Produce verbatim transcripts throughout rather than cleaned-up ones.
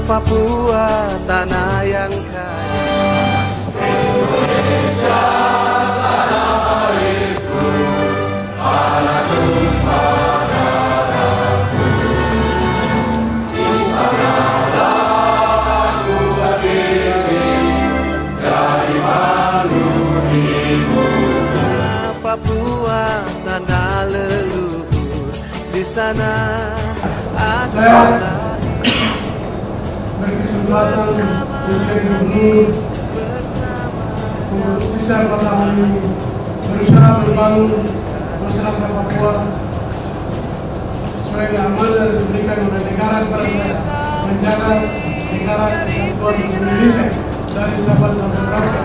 Papua, tanah yang kaya. Indonesia, tanah airku, tanah saudaraku. Di sanalah aku berdiri, dari Manunimu. Papua, tanah leluhur, di sana aku berkesempatan menjadi gubernur untuk sisa empat tahun ini berusaha membangun masyarakat Papua sesuai dengan amanah yang diberikan oleh negara kepada saya, menjaga negara kesatuan Indonesia dari Sabah sampai Merauke.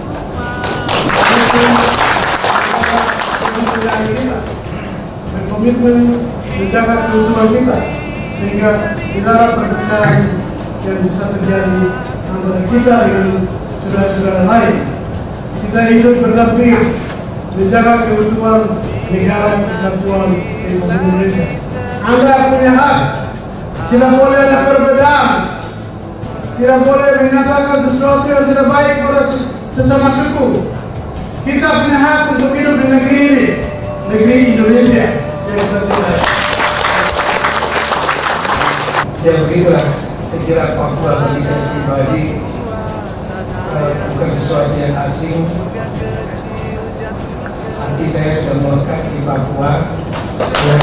Kita berkomitmen menjaga keutuhan kita sehingga tidak ada perpecahan yang bisa terjadi antara kita dengan saudara-saudara lain. Kita hidup berdampingan menjaga keutuhan negara kesatuan Republik Indonesia. Anda punya hak, tidak boleh ada perbedaan, tidak boleh menyatakan sesuatu yang tidak baik pada sesama suku. Kita punya hak untuk hidup di negeri ini, negeri Indonesia yang kita cintai. Ya begitulah, saya kira Papua bagi saya pribadi uh, bukan sesuatu yang asing. Hati saya sudah melekat di Papua. Dan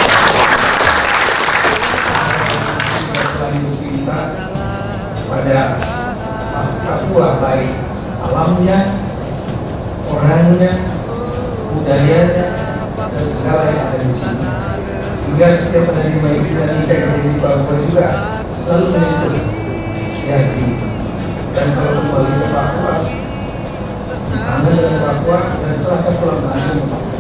lanjut kita pada Papua, baik alamnya, orangnya, budayanya, dan segala yang ada di sini. Sehingga setiap penerima Indonesia yang ada di Papua juga selalu menyentuh di hati. Dan kalau kembali ke Papua, Anda dengan Papua dan salah satu lembaga Papua.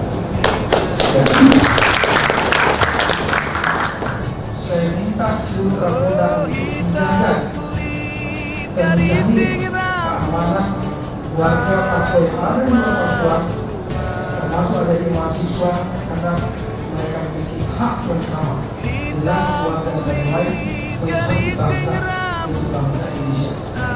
Saya minta seluruh Kapolda untuk menjaga dan menjamin keamanan warga Papua yang ada di Papua, termasuk ada di mahasiswa, karena mereka memiliki hak yang sama dengan warga negara yang lain untuk satu bangsa, yaitu bangsa Indonesia.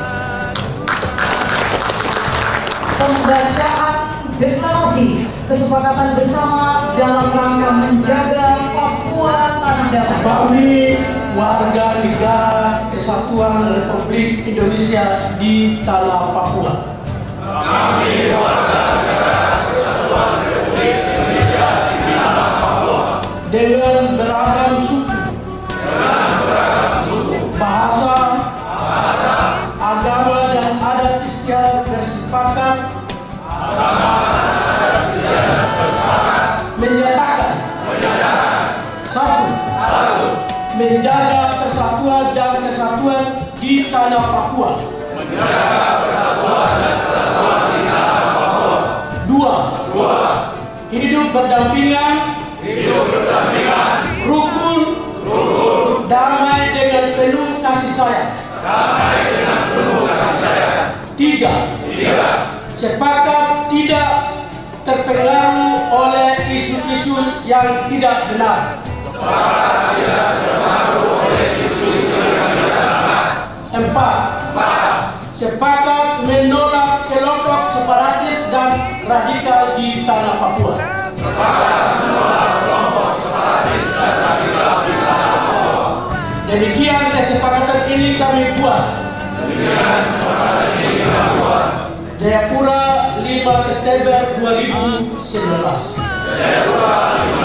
Pembacaan deklarasi kesepakatan bersama dalam rangka menjaga Papua tanah damai. Kami warga negara Kesatuan Republik Indonesia di tanah Papua. Kami warga negara Kesatuan Republik Indonesia di tanah Papua. Dengan beragam suku, Dengan beragam suku, bahasa, bahasa, agama dan adat istiadat bersepakat agama, adat istiadat bersepakat menyatakan menyatakan satu, satu, menjaga persatuan dan kesatuan di tanah Papua. menjaga persatuan dan kesatuan di tanah Papua. Dua, Dua, hidup berdampingan, hidup berdampingan, rukun, rukun, damai dengan penuh kasih sayang. damai dengan penuh kasih sayang. Tiga, Tiga, sepakat tidak terpengaruh oleh isu-isu yang tidak benar. sepakat tidak terpengaruh oleh isu-isu yang tidak benar. Empat, Empat, sepakat menolak kelompok separatis dan radikal di tanah Papua. sepakat menolak kelompok separatis dan radikal di tanah Papua. Demikian kesepakatan ini kami buat. Demikian kesepakatan ini kami buat. Jayapura lima September dua ribu sembilan belas. Jayapura lima